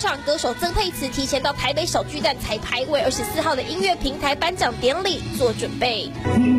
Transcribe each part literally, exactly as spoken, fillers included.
唱歌手曾沛慈提前到台北小巨蛋彩排，为二十四号的音乐平台颁奖典礼做准备。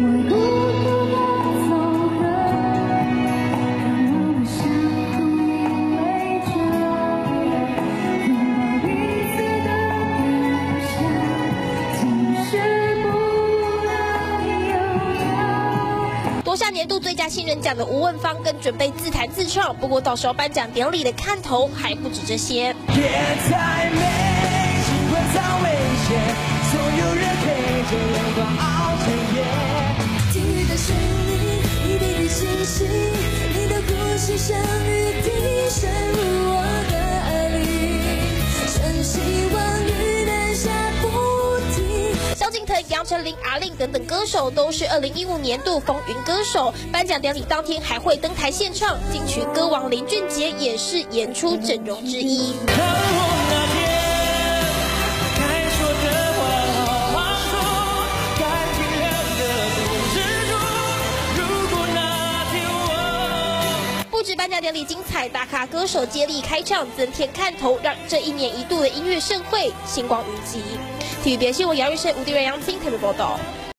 夺下年度最佳新人奖的吴汶芳更准备自弹自唱，不过到时候颁奖典礼的看头还不止这些。 别太美，尽管再危险，总有人陪着阳光翱翔。听雨的声音，一滴滴清晰，你的呼吸像雨滴渗入我的爱里，真希望雨能下不停。 萧敬腾、杨丞琳、阿令等等歌手都是二零一五年度风云歌手。颁奖典礼当天还会登台献唱，金曲歌王林俊杰也是演出阵容之一。 看我那天该说的话好说，该体谅的不执着。如果那天我不止颁奖典礼精彩，大咖歌手接力开唱，增添看头，让这一年一度的音乐盛会星光云集。体育别新闻，杨玉胜、吴迪瑞、杨青特别报道。